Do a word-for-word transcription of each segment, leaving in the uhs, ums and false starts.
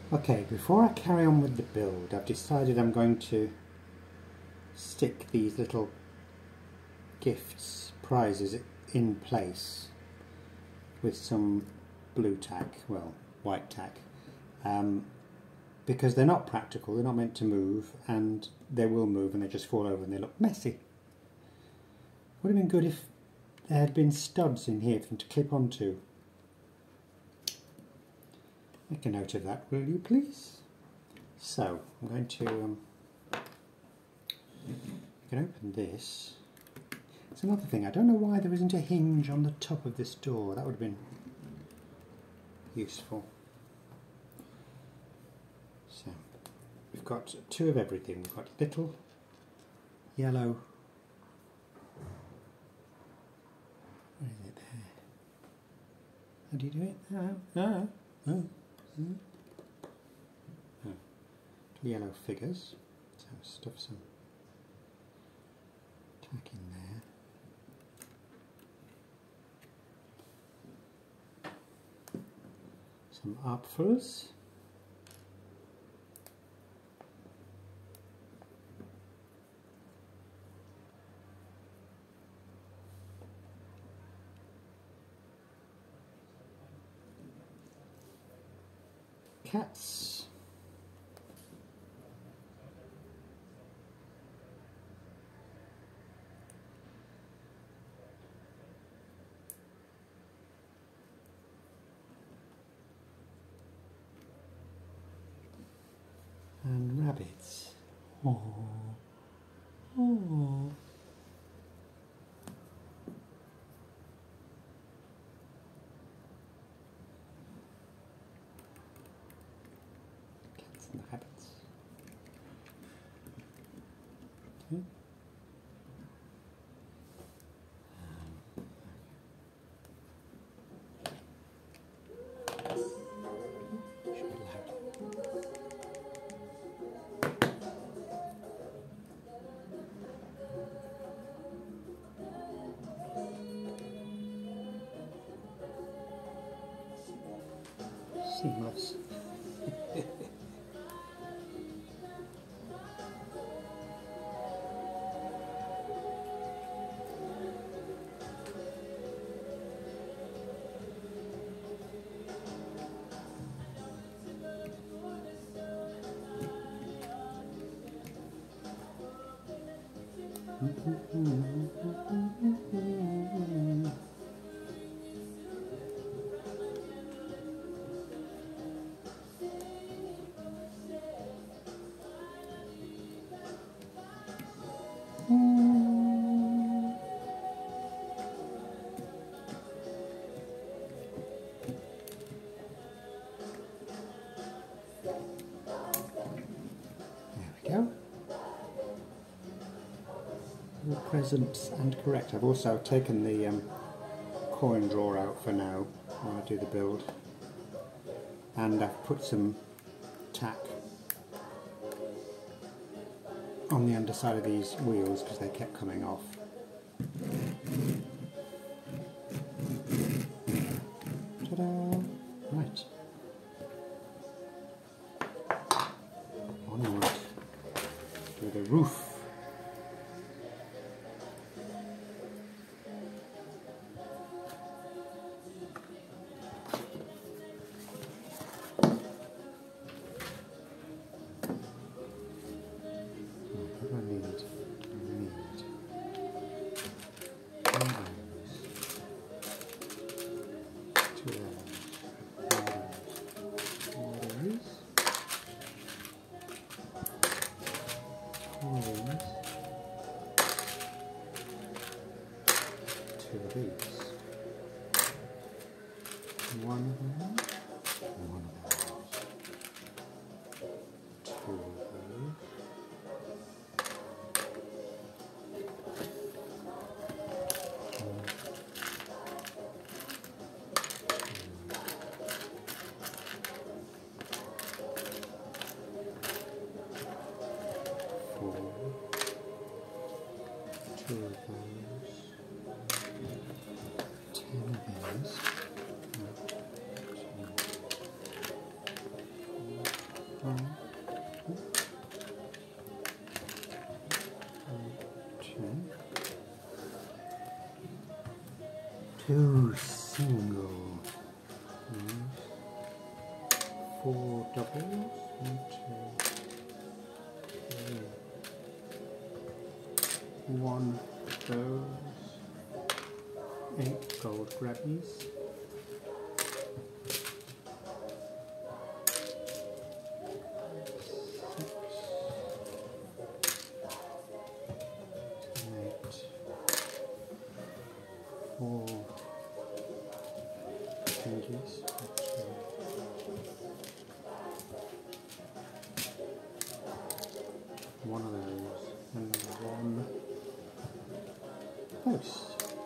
Okay, before I carry on with the build, I've decided I'm going to stick these little gifts, prizes in place with some blue tack, well, white tack, um, because they're not practical, they're not meant to move, and they will move and they just fall over and they look messy. Would have been good if there had been studs in here for them to clip onto. Make a note of that, will you please? So, I'm going to um, you can open this. It's another thing, I don't know why there isn't a hinge on the top of this door. That would have been useful. So, we've got two of everything. We've got little yellow, where is it there? How do you do it? Oh, oh, oh. Hmm. Oh. Two yellow figures. So stuff some tack in there. Some apfels. Cats. And rabbits. Oh. Oh. Cats and rabbits. Okay. Seamless. Go. All presents and correct. I've also taken the um, coin drawer out for now while I do the build, and I've put some tack on the underside of these wheels because they kept coming off. Ta-da! Right. Onward to the roof. Two of these. One of them. One of those. Two of those. Four. Two of those. Ten of these. One, two, four, One, two, two single, and four doubles, one, two, three, one of those, eight gold grabbies, four changes, one of those, and one horse.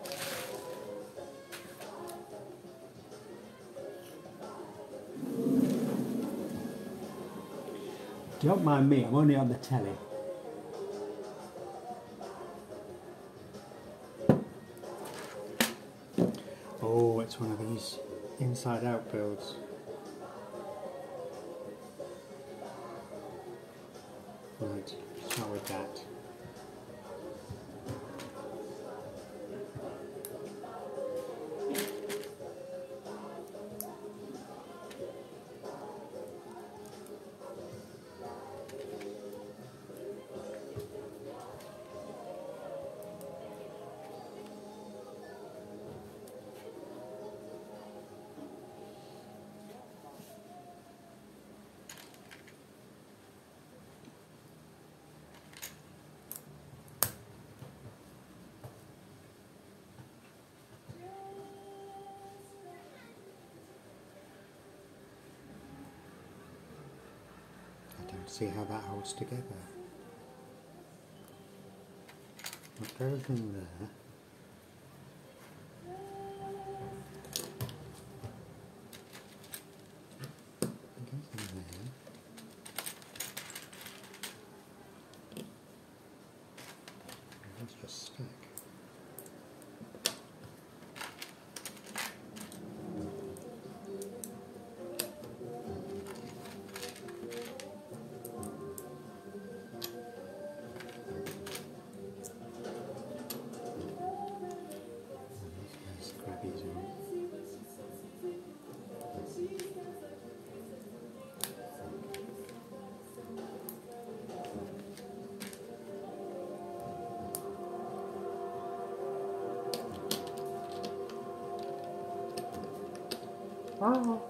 Don't mind me, I'm only on the telly. Oh, it's one of these inside out builds. Right, start with that. I don't see how that holds together. What goes in there? It goes in there. Let's just stack. Oh.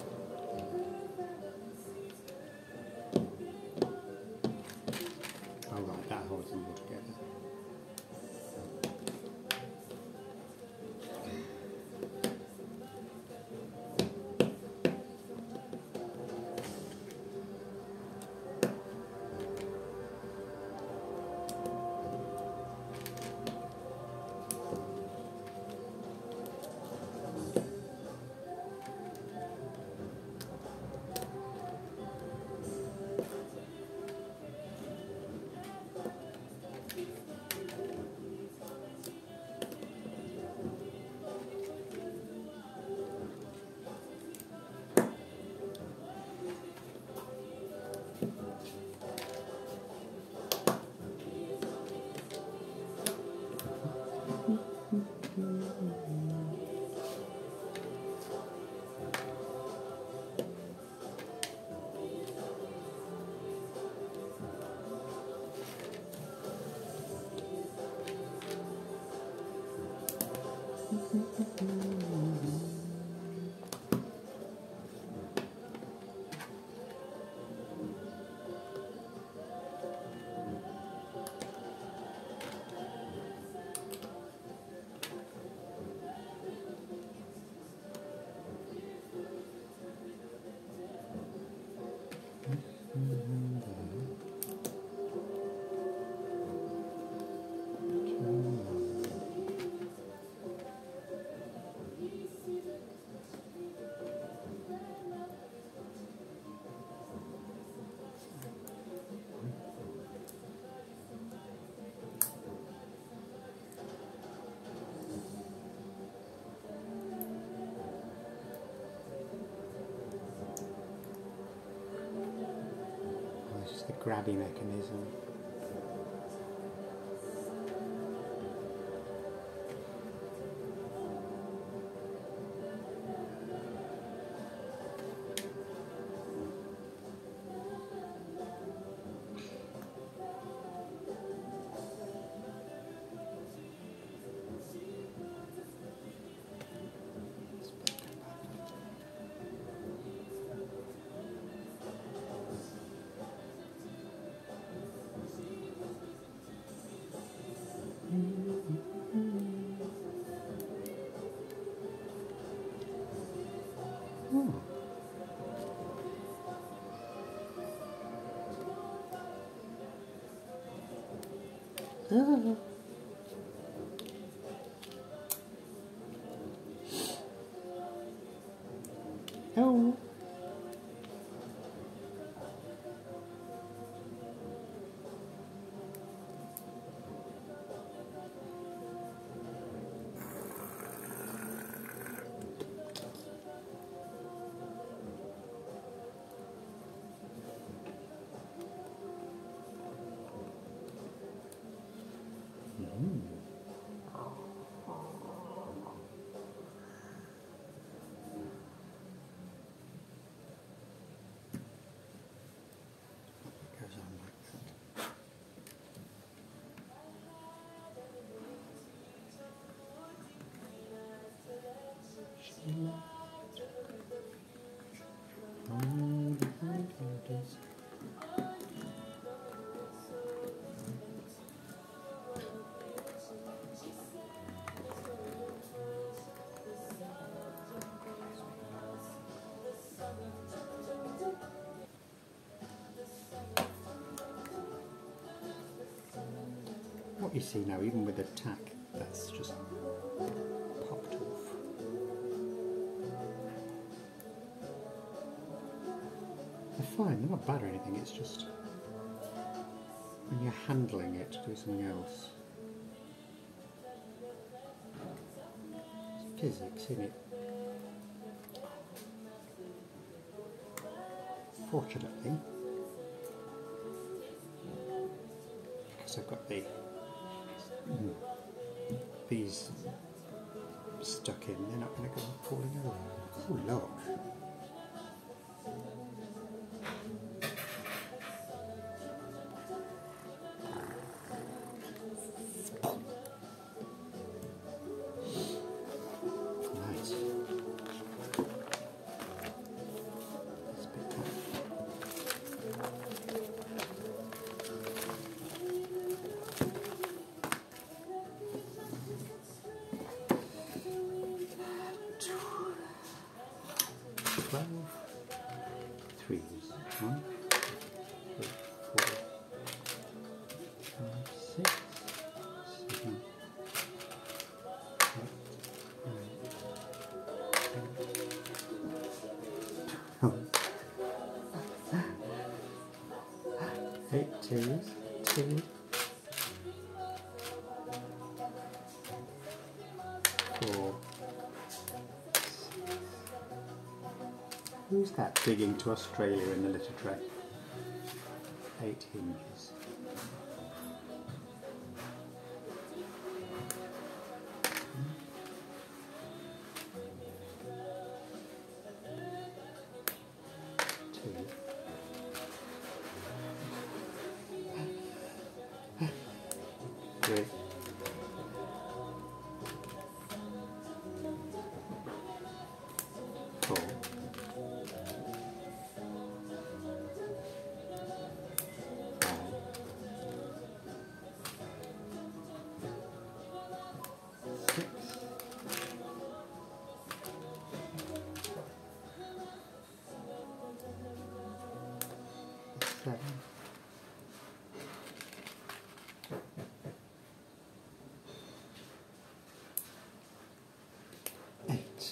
Oh right, that holds them all together. the grabby mechanism. Oh. Ah. Oh. Mm. Goes on like that. What you see now, even with the tack, that's just popped off. They're fine, they're not bad or anything, it's just when you're handling it to do something else. It's physics, isn't it? Fortunately, because I've got the mm, these stuck in, they're not going to go falling over. Oh look. Nice. That's a bit tough. Twelve threes. One, two, four, five, six, seven, eight, nine, ten. Eight twos, two, four. Who's that digging to Australia in the litter tray? Eight hinges. Two. Three. Four. Seven. Eight.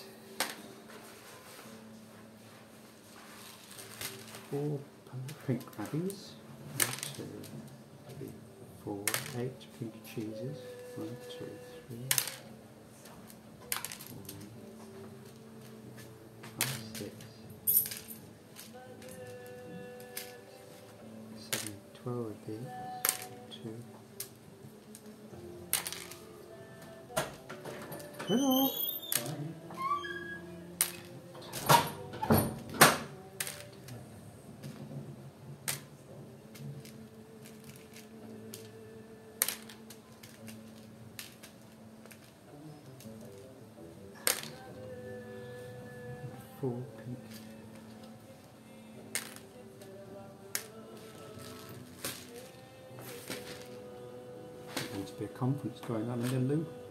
Four pink crabbies. One, two, three, four, eight pink cheeses. One, two, three, four, five, six, seven, four of these. Two. Hello. Four pink. There seems to be a conference going on in the loo.